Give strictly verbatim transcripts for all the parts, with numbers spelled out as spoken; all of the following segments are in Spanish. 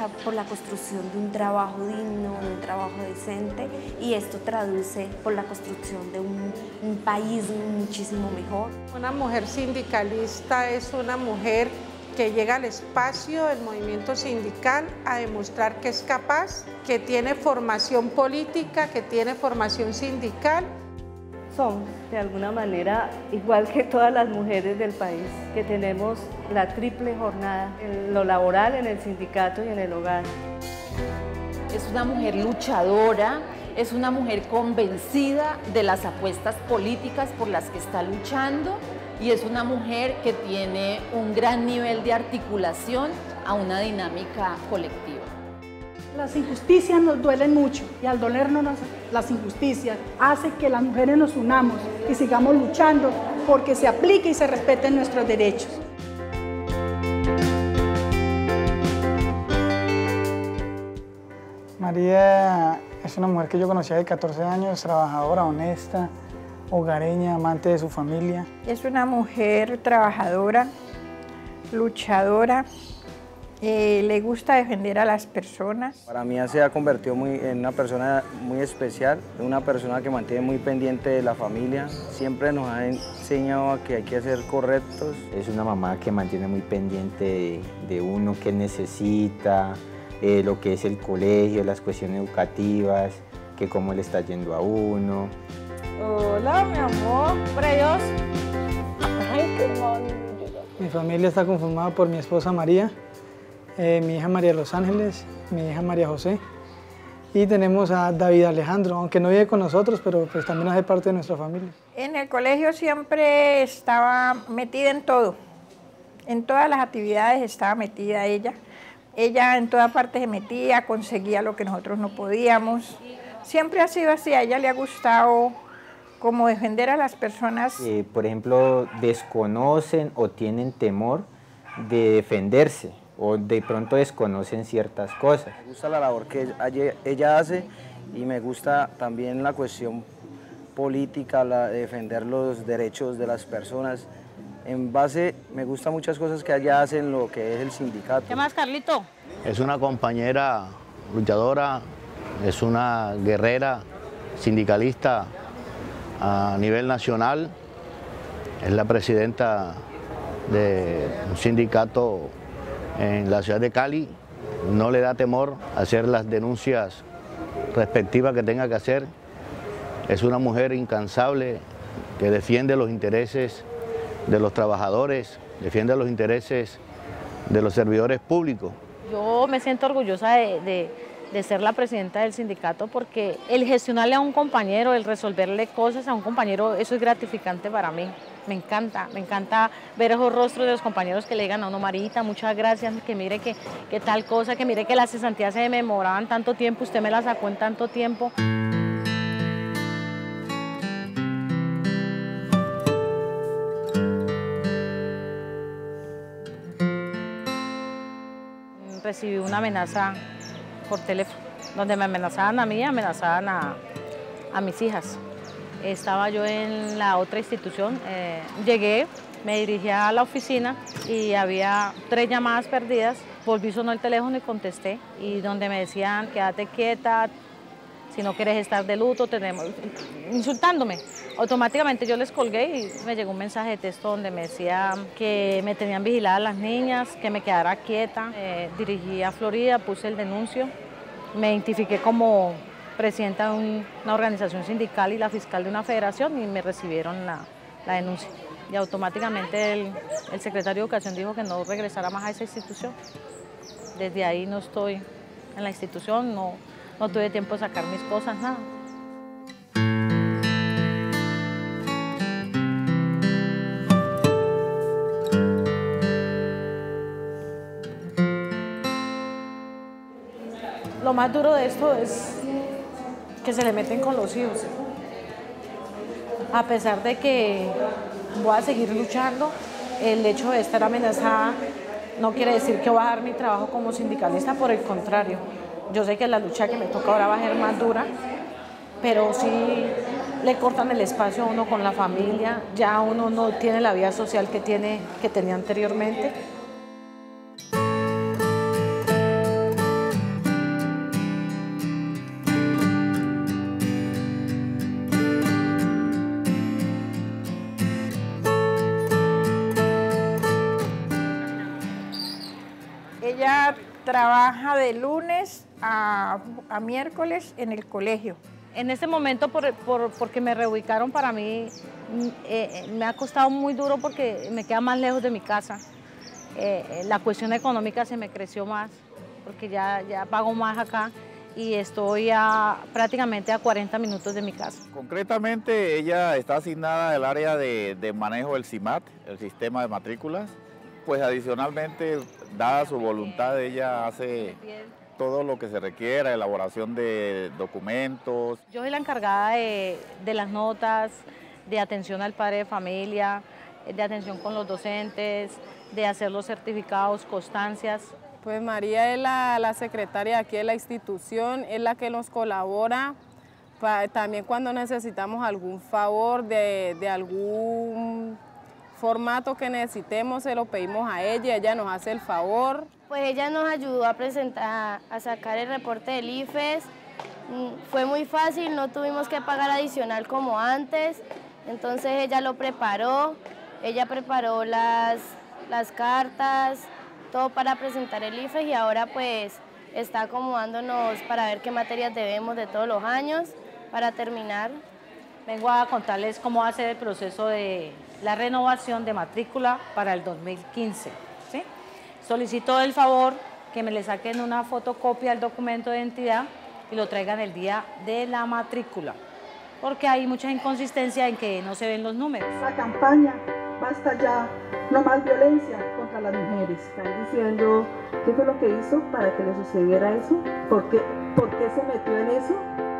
lucha por la construcción de un trabajo digno, de un trabajo decente, y esto traduce por la construcción de un, un país muchísimo mejor. Una mujer sindicalista es una mujer que llega al espacio del movimiento sindical a demostrar que es capaz, que tiene formación política, que tiene formación sindical. Somos, de alguna manera, igual que todas las mujeres del país, que tenemos la triple jornada, en lo laboral, en el sindicato y en el hogar. Es una mujer luchadora, es una mujer convencida de las apuestas políticas por las que está luchando, y es una mujer que tiene un gran nivel de articulación a una dinámica colectiva. Las injusticias nos duelen mucho, y al dolernos las injusticias hace que las mujeres nos unamos y sigamos luchando porque se aplique y se respeten nuestros derechos. María es una mujer que yo conocí de catorce años, trabajadora, honesta, hogareña, amante de su familia. Es una mujer trabajadora, luchadora, eh, le gusta defender a las personas. Para mí se ha convertido muy, en una persona muy especial, una persona que mantiene muy pendiente de la familia, siempre nos ha enseñado a que hay que ser correctos. Es una mamá que mantiene muy pendiente de, de uno, que necesita, eh, lo que es el colegio, las cuestiones educativas, que cómo le está yendo a uno. Hola, mi amor, por Dios. Ay, qué bonito. Mi familia está conformada por mi esposa María, eh, mi hija María Los Ángeles, mi hija María José, y tenemos a David Alejandro, aunque no vive con nosotros, pero pues también hace parte de nuestra familia. En el colegio siempre estaba metida en todo, en todas las actividades estaba metida ella. Ella en toda parte se metía, conseguía lo que nosotros no podíamos. Siempre ha sido así, a ella le ha gustado como defender a las personas. Eh, por ejemplo, desconocen o tienen temor de defenderse o de pronto desconocen ciertas cosas. Me gusta la labor que ella hace y me gusta también la cuestión política, la de defender los derechos de las personas. En base, me gustan muchas cosas que ella hace en lo que es el sindicato. ¿Qué más, Carlito? Es una compañera luchadora, es una guerrera sindicalista a nivel nacional, es la presidenta de un sindicato en la ciudad de Cali, no le da temor hacer las denuncias respectivas que tenga que hacer, es una mujer incansable que defiende los intereses de los trabajadores, defiende los intereses de los servidores públicos. Yo me siento orgullosa de, de, de ser la presidenta del sindicato porque el gestionarle a un compañero, el resolverle cosas a un compañero, eso es gratificante para mí. Me encanta, me encanta ver esos rostros de los compañeros que le digan a uno, Marita, muchas gracias, que mire que, que tal cosa, que mire que las cesantías se demoraban tanto tiempo, usted me las sacó en tanto tiempo. Recibí una amenaza por teléfono, donde me amenazaban a mí, amenazaban a, a mis hijas. Estaba yo en la otra institución, eh, llegué, me dirigí a la oficina y había tres llamadas perdidas. Volví, sonó el teléfono y contesté, y donde me decían, quédate quieta, si no quieres estar de luto, tenemos, insultándome. Automáticamente yo les colgué y me llegó un mensaje de texto donde me decía que me tenían vigiladas las niñas, que me quedara quieta. Eh, dirigí a Florida, puse el denuncio, me identifiqué como presidenta de un, una organización sindical y la fiscal de una federación y me recibieron la, la denuncia. Y automáticamente el, el secretario de Educación dijo que no regresara más a esa institución. Desde ahí no estoy en la institución, no, no tuve tiempo de sacar mis cosas, nada. Lo más duro de esto es que se le meten con los hijos. A pesar de que voy a seguir luchando, el hecho de estar amenazada no quiere decir que voy a dar mi trabajo como sindicalista, por el contrario. Yo sé que la lucha que me toca ahora va a ser más dura, pero sí le cortan el espacio a uno con la familia, ya uno no tiene la vida social que, tiene, que tenía anteriormente. trabaja de lunes a, a miércoles en el colegio. En este momento, por, por, porque me reubicaron, para mí eh, me ha costado muy duro porque me queda más lejos de mi casa. Eh, la cuestión económica se me creció más, porque ya, ya pago más acá y estoy a, prácticamente a cuarenta minutos de mi casa. Concretamente, ella está asignada al área de, de manejo del C I M A T, el sistema de matrículas. Pues adicionalmente, dada su voluntad, ella hace todo lo que se requiera, elaboración de documentos. Yo soy la encargada de, de las notas, de atención al padre de familia, de atención con los docentes, de hacer los certificados, constancias. Pues María es la, la secretaria aquí de la institución, es la que nos colabora, pa, también cuando necesitamos algún favor de, de algún formato que necesitemos, se lo pedimos a ella, ella nos hace el favor. Pues ella nos ayudó a presentar, a sacar el reporte del I F E S, fue muy fácil, no tuvimos que pagar adicional como antes, entonces ella lo preparó, ella preparó las, las cartas, todo para presentar el I F E S y ahora pues está acomodándonos para ver qué materias debemos de todos los años para terminar. Vengo a contarles cómo va a ser el proceso de la renovación de matrícula para el dos mil quince. ¿Sí? Solicito el favor que me le saquen una fotocopia del documento de identidad y lo traigan el día de la matrícula, porque hay mucha inconsistencia en que no se ven los números. La campaña Basta Ya, no más violencia contra las mujeres. Están diciendo qué fue lo que hizo para que le sucediera eso, por qué, por qué se metió en eso.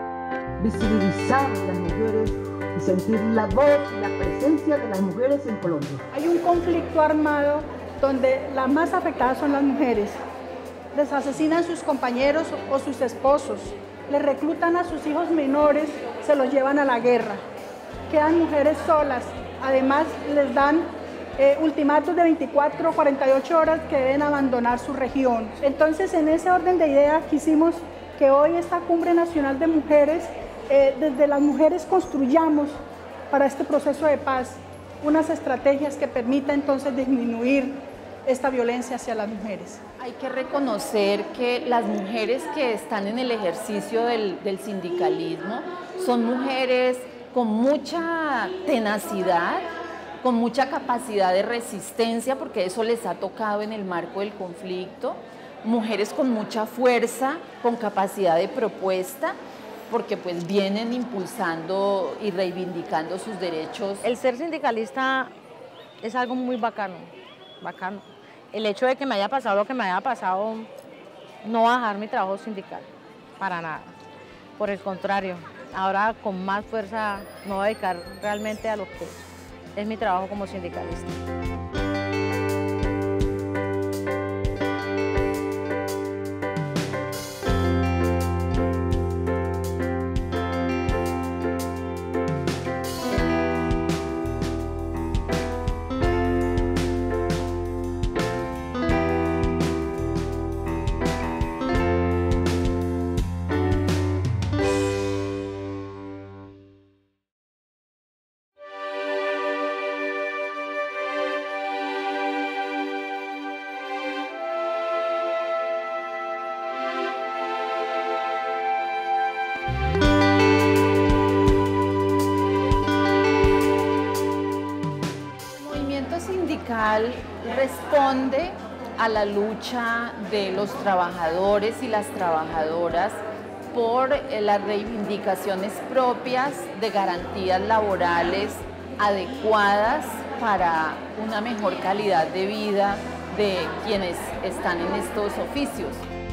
Visibilizar a las mujeres y sentir la voz y la presencia de las mujeres en Colombia. Hay un conflicto armado donde las más afectadas son las mujeres. Les asesinan sus compañeros o sus esposos, les reclutan a sus hijos menores, se los llevan a la guerra. Quedan mujeres solas, además les dan eh, ultimátum de veinticuatro, cuarenta y ocho horas que deben abandonar su región. Entonces, en ese orden de ideas quisimos que hoy esta Cumbre Nacional de Mujeres, eh, desde las mujeres construyamos para este proceso de paz unas estrategias que permitan entonces disminuir esta violencia hacia las mujeres. Hay que reconocer que las mujeres que están en el ejercicio del, del sindicalismo son mujeres con mucha tenacidad, con mucha capacidad de resistencia, porque eso les ha tocado en el marco del conflicto, mujeres con mucha fuerza, con capacidad de propuesta, porque pues vienen impulsando y reivindicando sus derechos. El ser sindicalista es algo muy bacano, bacano. El hecho de que me haya pasado lo que me haya pasado no va a dejar mi trabajo sindical, para nada. Por el contrario, ahora con más fuerza me voy a dedicar realmente a lo que es mi trabajo como sindicalista. Responde a la lucha de los trabajadores y las trabajadoras por las reivindicaciones propias de garantías laborales adecuadas para una mejor calidad de vida de quienes están en estos oficios.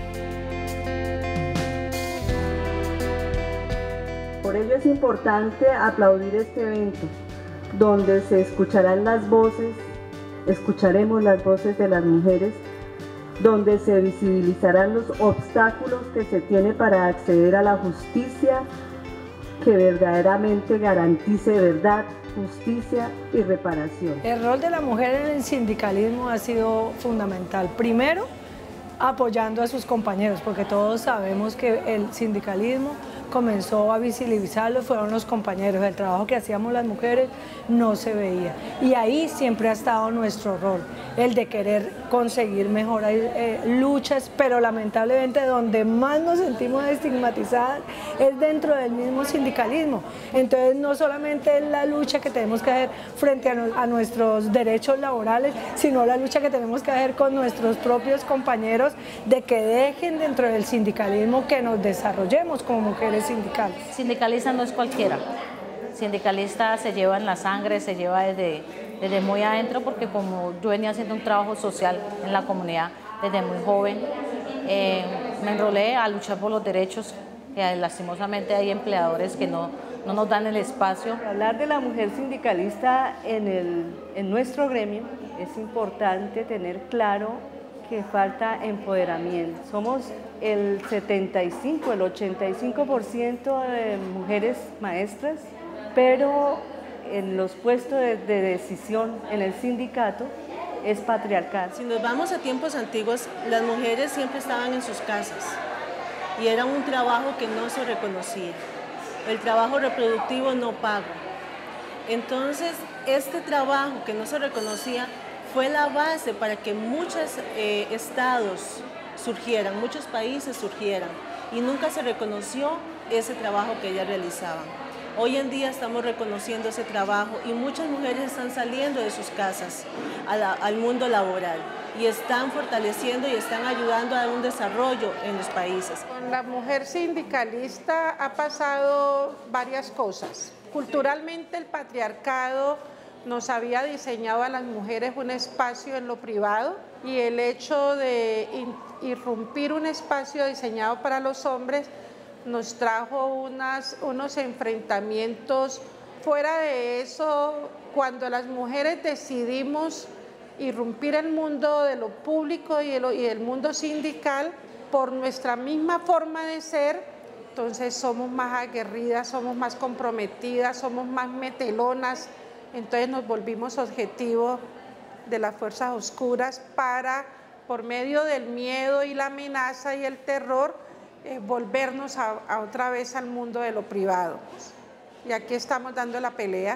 Por ello es importante aplaudir este evento, donde se escucharán las voces Escucharemos las voces de las mujeres, donde se visibilizarán los obstáculos que se tiene para acceder a la justicia que verdaderamente garantice verdad, justicia y reparación. El rol de la mujer en el sindicalismo ha sido fundamental. Primero, apoyando a sus compañeros, porque todos sabemos que el sindicalismo comenzó a visibilizarlo fueron los compañeros. El trabajo que hacíamos las mujeres no se veía. Y ahí siempre ha estado nuestro rol, el de querer conseguir mejorar eh, luchas, pero lamentablemente donde más nos sentimos estigmatizadas es dentro del mismo sindicalismo. Entonces no solamente es la lucha que tenemos que hacer frente a, no, a nuestros derechos laborales, sino la lucha que tenemos que hacer con nuestros propios compañeros de que dejen dentro del sindicalismo que nos desarrollemos como mujeres sindicales. Sindicalista no es cualquiera. Sindicalista se lleva en la sangre, se lleva desde, desde muy adentro, porque como yo venía haciendo un trabajo social en la comunidad desde muy joven, eh, me enrolé a luchar por los derechos, que lastimosamente hay empleadores que no, no nos dan el espacio. Para hablar de la mujer sindicalista en, el, en nuestro gremio es importante tener claro que falta empoderamiento. Somos el setenta y cinco, el ochenta y cinco por ciento de mujeres maestras, pero en los puestos de, de decisión en el sindicato es patriarcal. Si nos vamos a tiempos antiguos, las mujeres siempre estaban en sus casas y era un trabajo que no se reconocía, el trabajo reproductivo no pago. Entonces, este trabajo que no se reconocía fue la base para que muchos eh, estados surgieran, muchos países surgieran, y nunca se reconoció ese trabajo que ellas realizaban. Hoy en día estamos reconociendo ese trabajo y muchas mujeres están saliendo de sus casas a la, al mundo laboral y están fortaleciendo y están ayudando a un desarrollo en los países. Con la mujer sindicalista ha pasado varias cosas. Culturalmente el patriarcado nos había diseñado a las mujeres un espacio en lo privado y el hecho de irrumpir un espacio diseñado para los hombres nos trajo unas, unos enfrentamientos. Fuera de eso, cuando las mujeres decidimos irrumpir el mundo de lo público y el, y el mundo sindical, por nuestra misma forma de ser, entonces somos más aguerridas, somos más comprometidas, somos más metelonas, entonces nos volvimos objetivo de las fuerzas oscuras para, por medio del miedo y la amenaza y el terror, eh, volvernos a, a otra vez al mundo de lo privado. Y aquí estamos dando la pelea,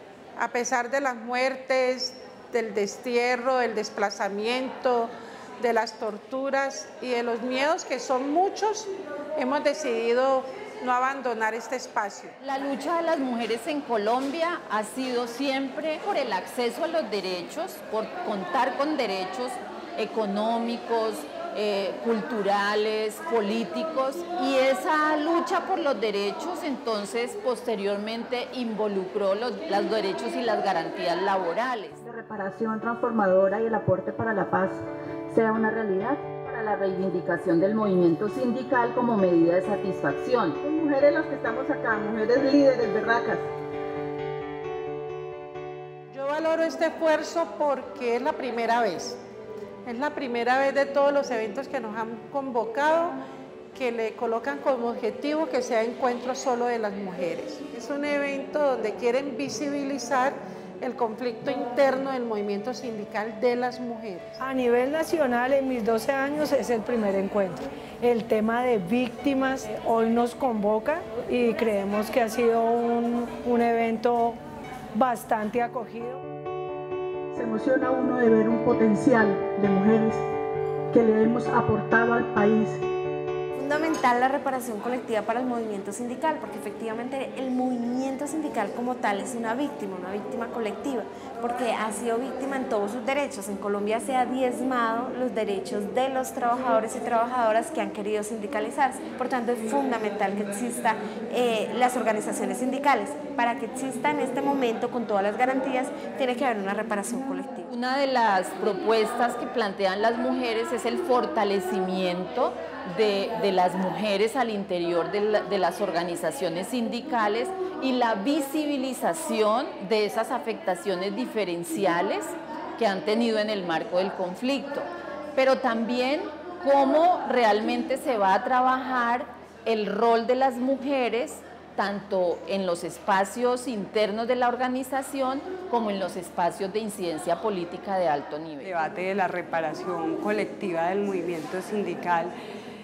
a pesar de las muertes, del destierro, del desplazamiento, de las torturas y de los miedos que son muchos, hemos decidido no abandonar este espacio. La lucha de las mujeres en Colombia ha sido siempre por el acceso a los derechos, por contar con derechos económicos, eh, culturales, políticos, y esa lucha por los derechos entonces posteriormente involucró los, los derechos y las garantías laborales. La reparación transformadora y el aporte para la paz sea una realidad. Para la reivindicación del movimiento sindical como medida de satisfacción. Son mujeres las que estamos acá, mujeres líderes, berracas. Yo valoro este esfuerzo porque es la primera vez. Es la primera vez de todos los eventos que nos han convocado que le colocan como objetivo que sea encuentro solo de las mujeres. Es un evento donde quieren visibilizar el conflicto interno del movimiento sindical de las mujeres. A nivel nacional, en mis doce años, es el primer encuentro. El tema de víctimas hoy nos convoca y creemos que ha sido un, un evento bastante acogido. Se emociona uno de ver un potencial de mujeres que le hemos aportado al país. Fundamental la reparación colectiva para el movimiento sindical, porque efectivamente el movimiento sindical como tal es una víctima, una víctima colectiva, porque ha sido víctima en todos sus derechos. En Colombia se ha diezmado los derechos de los trabajadores y trabajadoras que han querido sindicalizarse. Por tanto, es fundamental que existan eh, las organizaciones sindicales. Para que exista en este momento con todas las garantías, tiene que haber una reparación colectiva. Una de las propuestas que plantean las mujeres es el fortalecimiento de, de las mujeres al interior de, la, de las organizaciones sindicales y la visibilización de esas afectaciones diferenciales que han tenido en el marco del conflicto, pero también cómo realmente se va a trabajar el rol de las mujeres tanto en los espacios internos de la organización como en los espacios de incidencia política de alto nivel. El debate de la reparación colectiva del movimiento sindical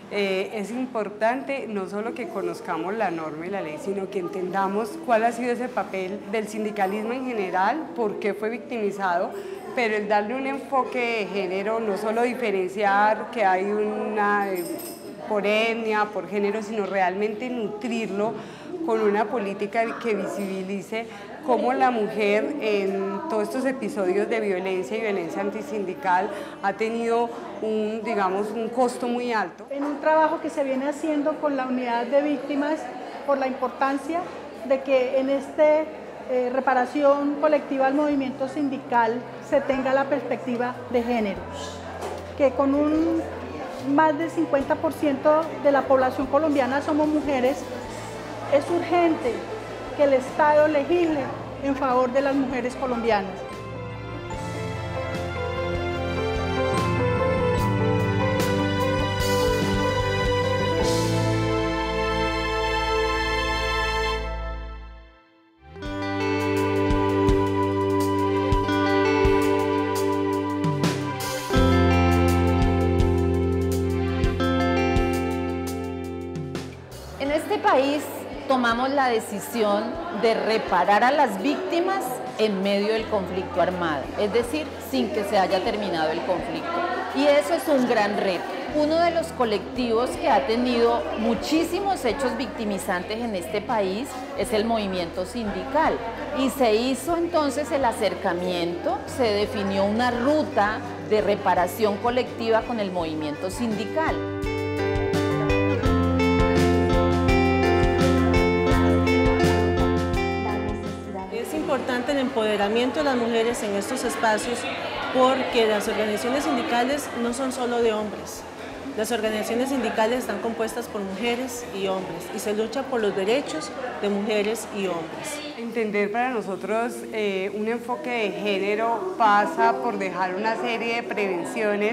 Eh, es importante no solo que conozcamos la norma y la ley, sino que entendamos cuál ha sido ese papel del sindicalismo en general, por qué fue victimizado, pero el darle un enfoque de género, no solo diferenciar que hay una eh, por etnia, por género, sino realmente nutrirlo con una política que visibilice cómo la mujer en todos estos episodios de violencia y violencia antisindical ha tenido un, digamos, un costo muy alto. En un trabajo que se viene haciendo con la unidad de víctimas por la importancia de que en esta eh, reparación colectiva al movimiento sindical se tenga la perspectiva de género, que con un más del cincuenta por ciento de la población colombiana somos mujeres, es urgente que el Estado legisle en favor de las mujeres colombianas. En este país tomamos la decisión de reparar a las víctimas en medio del conflicto armado, es decir, sin que se haya terminado el conflicto. Y eso es un gran reto. Uno de los colectivos que ha tenido muchísimos hechos victimizantes en este país es el movimiento sindical. Y se hizo entonces el acercamiento, se definió una ruta de reparación colectiva con el movimiento sindical. Es importante el empoderamiento de las mujeres en estos espacios porque las organizaciones sindicales no son solo de hombres. Las organizaciones sindicales están compuestas por mujeres y hombres y se lucha por los derechos de mujeres y hombres. Entender para nosotros eh, un enfoque de género pasa por dejar una serie de prevenciones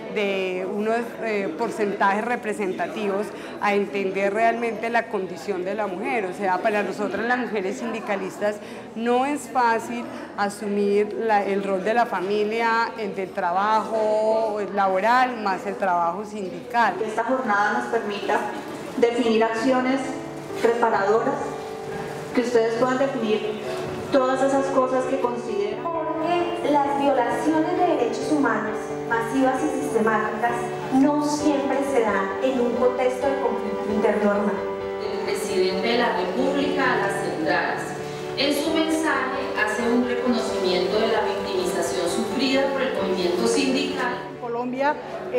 de unos eh, porcentajes representativos a entender realmente la condición de la mujer. O sea, para nosotras las mujeres sindicalistas no es fácil asumir la, el rol de la familia, el del trabajo laboral, más el trabajo sindical. Que esta jornada nos permita definir acciones reparadoras, que ustedes puedan definir todas esas cosas que consideran. Porque las violaciones de derechos humanos masivas y sistemáticas no siempre se dan en un contexto de conflicto internormal. El presidente de la República a las centrales, en su mensaje, hace un reconocimiento de la victimización sufrida por el movimiento sindical. En Colombia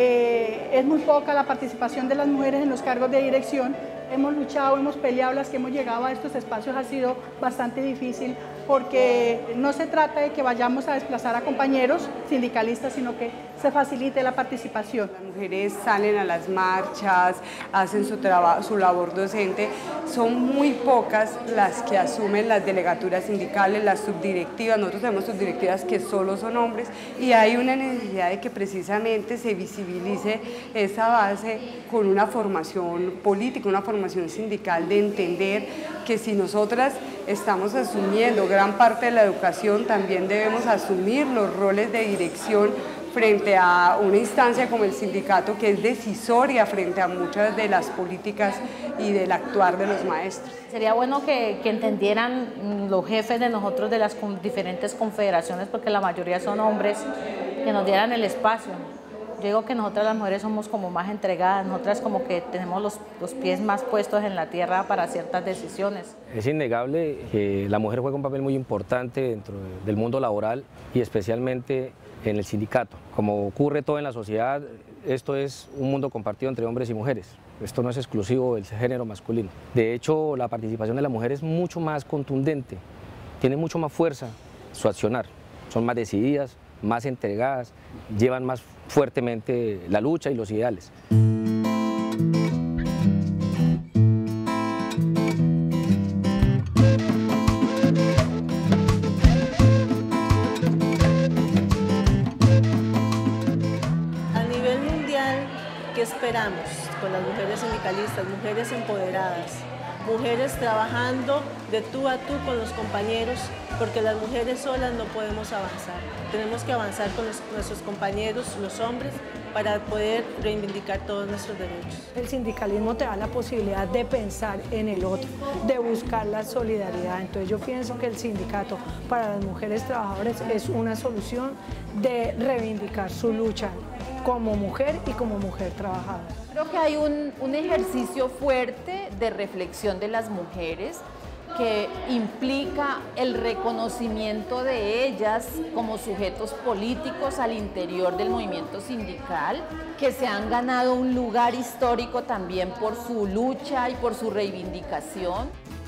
eh, es muy poca la participación de las mujeres en los cargos de dirección. Hemos luchado, hemos peleado, las que hemos llegado a estos espacios ha sido bastante difícil porque no se trata de que vayamos a desplazar a compañeros sindicalistas, sino que se facilite la participación. Las mujeres salen a las marchas, hacen su trabajo, su labor docente. Son muy pocas las que asumen las delegaturas sindicales, las subdirectivas. Nosotros tenemos subdirectivas que solo son hombres y hay una necesidad de que precisamente se visibilice esa base con una formación política, una formación sindical, de entender que si nosotras estamos asumiendo gran parte de la educación, también debemos asumir los roles de dirección frente a una instancia como el sindicato, que es decisoria frente a muchas de las políticas y del actuar de los maestros. Sería bueno que, que entendieran los jefes de nosotros de las diferentes confederaciones, porque la mayoría son hombres, que nos dieran el espacio. Yo digo que nosotras las mujeres somos como más entregadas, nosotras como que tenemos los, los pies más puestos en la tierra para ciertas decisiones. Es innegable que la mujer juega un papel muy importante dentro del mundo laboral y especialmente en el sindicato. Como ocurre todo en la sociedad, esto es un mundo compartido entre hombres y mujeres. Esto no es exclusivo del género masculino. De hecho, la participación de la mujer es mucho más contundente, tiene mucho más fuerza su accionar, son más decididas, más entregadas, llevan más fuertemente la lucha y los ideales. A nivel mundial, ¿qué esperamos con las mujeres sindicalistas, mujeres empoderadas? mujeres trabajando de tú a tú con los compañeros, porque las mujeres solas no podemos avanzar. Tenemos que avanzar con los, nuestros compañeros, los hombres, para poder reivindicar todos nuestros derechos. El sindicalismo te da la posibilidad de pensar en el otro, de buscar la solidaridad. Entonces yo pienso que el sindicato para las mujeres trabajadoras es una solución de reivindicar su lucha como mujer y como mujer trabajadora. Creo que hay un, un ejercicio fuerte de reflexión de las mujeres que implica el reconocimiento de ellas como sujetos políticos al interior del movimiento sindical, que se han ganado un lugar histórico también por su lucha y por su reivindicación.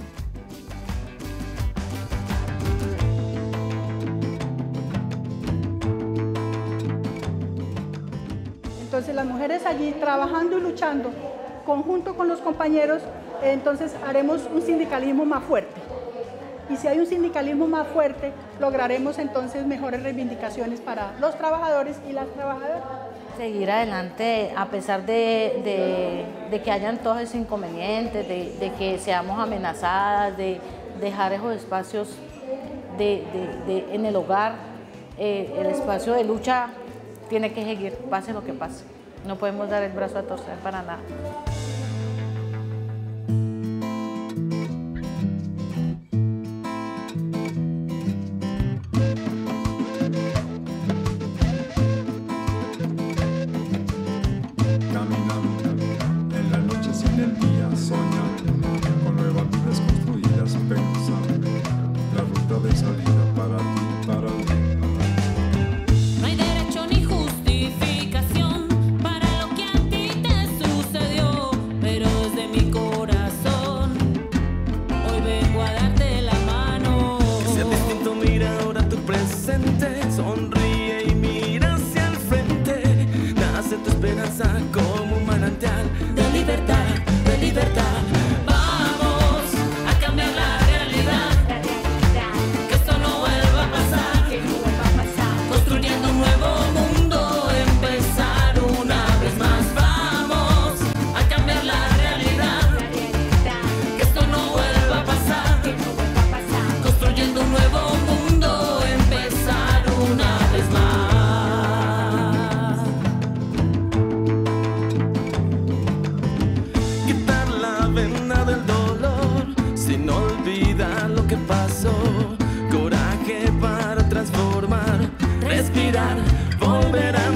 Entonces las mujeres allí trabajando y luchando, conjunto con los compañeros, entonces haremos un sindicalismo más fuerte. Y si hay un sindicalismo más fuerte, lograremos entonces mejores reivindicaciones para los trabajadores y las trabajadoras. Seguir adelante a pesar de, de, de que hayan todos esos inconvenientes, de, de que seamos amenazadas, de dejar esos espacios de, de, de, en el hogar. Eh, el espacio de lucha tiene que seguir, pase lo que pase. No podemos dar el brazo a torcer para nada. Como un manantial de libertad, de libertad. Vamos a cambiar la realidad, que esto no vuelva a pasar, construyendo un nuevo mundo, empezar una vez más. Vamos a cambiar la realidad, que esto no vuelva a pasar, construyendo un nuevo mundo, empezar una vez más. Del dolor, sin olvidar lo que pasó, coraje para transformar, respirar, volver a